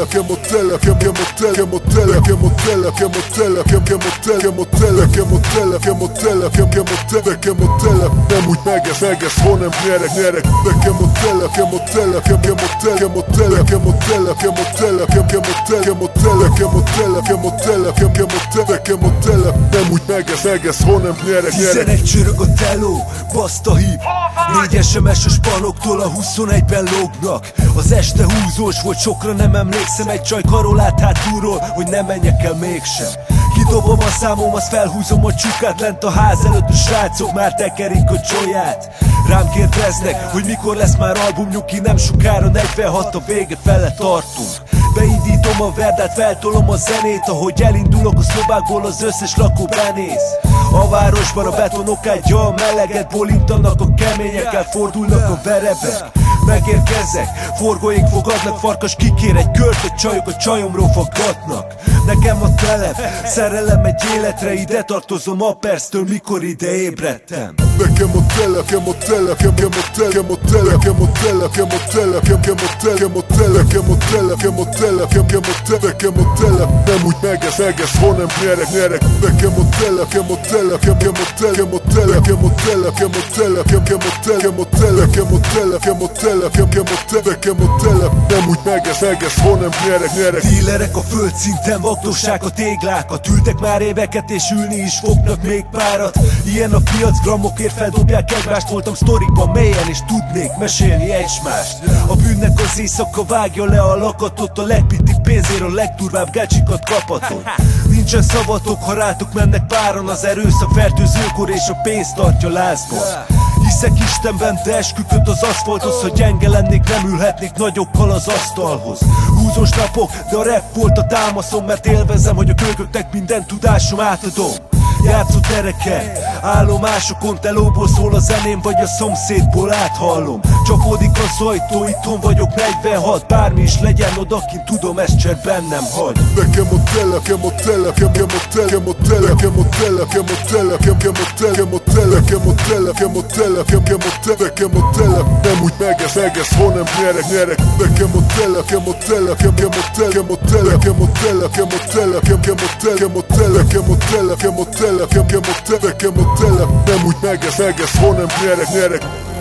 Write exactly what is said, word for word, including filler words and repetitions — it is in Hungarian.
che motella, che che motella, che motella, che motella, che motella, che che motella, che motella, che motella, che motella, che che motella, che motella, nem úgy megesz, megesz, hanem nyerek, nyerek, de che motella, che motella, che che motella, che motella, che motella, che motella, che che motella, che motella, che motella, che motella, che che motella, che motella, nem úgy megesz, megesz, hanem nyerek, nyerek. tizenegy csörög a teló, baszta hív. Négy es em es a spanoktól a huszonegyben lógnak. Az este húzós volt, sokra nem emlékszem. Egy csaj karolát hátulról, hogy ne menjek el mégsem. Kidobom a számom, azt felhúzom a csukát. Lent a ház előtt a srácok már tekerik a csoját. Rám kérdeznek, hogy mikor lesz már album. Nyugi, nem sokára, negyvenhat a vége fele tartunk. Beindítom a verdát, feltolom a zenét. Ahogy elindulok a szobákból, az összes lakó benéz. A városban a betonok ágyja a meleget. Bolintanak a kemények, elfordulnak a verebek. Megérkezek, forgóink fogadnak. Farkas kikér egy kört, a csajok a csajomról faggatnak. Nekem a telep, szerelem egy életre. Ide tartozom a perctől, mikor ide ébredtem. De che motella, che motella, che che motella, che motella, che motella, che motella, che che motella, che motella, che motella, che motella, che che motella, de che motella, nem úgy megesz, megesz, hanem nyerek, nyerek, de che motella, che motella, che che motella, che motella, che motella, che motella, che che motella, che motella, che motella, che motella, che che motella, de che motella, nem úgy megesz, megesz, hanem nyerek, nyerek. Dílerek a földszinten vagdossák a téglákat. Ültek már éveket és ülni is fognak még párat. Ilyen a piac, grammokért feldobják egymást. Voltam sztorikban mélyen és tudnék mesélni egymást. A bűnnek az éjszaka vágja le a lakatot. A legpitibb pénzért a legdurvább gácsikat kaphatom. Nincsen szavatok, ha rátok mennek páran. Az erőszak fertőzőkor és a pénz tartja lázban. Hiszek Istenben, de esküköt az aszfalthoz. Ha gyenge lennék, nem ülhetnék nagyokkal az asztalhoz. Húzós napok, de a rap volt a támaszom. Mert élvezem, hogy a kölyköknek minden tudásom átadom. Játszó tereken, állomásokon, telóból szól a zeném, vagy a szomszédból áthallom. Csapódik az ajtó, itthon vagyok negyvenhat. Bármi is legyen odakint, tudom, ez cser bennem hagy. De che motella, che motella, che che motella, che motella, che motella, che motella, che che motella, che motella, che motella, che motella, che che motella, de che motella, nem úgy megesz, megesz, hanem nyerek, nyerek, de che motella, che motella, che che motella, che motella, che motella, che motella, che che motella, che motella, che motella, che motella, che che motella, que motella, nem úgy megesz, megesz, hanem nyerek, nyerek.